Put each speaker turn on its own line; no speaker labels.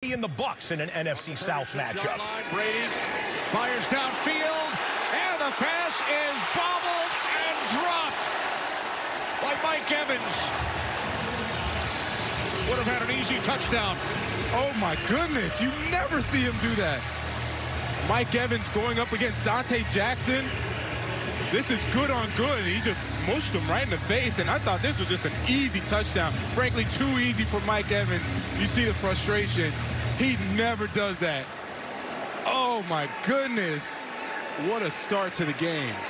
Brady and the Bucs in an NFC South matchup.
Brady fires downfield, and the pass is bobbled and dropped by Mike Evans. Would have had an easy touchdown.
Oh, my goodness. You never see him do that. Mike Evans going up against Dante Jackson. This is good on good. He just mushed him right in the face, and I thought this was just an easy touchdown. Frankly, too easy for Mike Evans. You see the frustration. He never does that. Oh, my goodness. What a start to the game.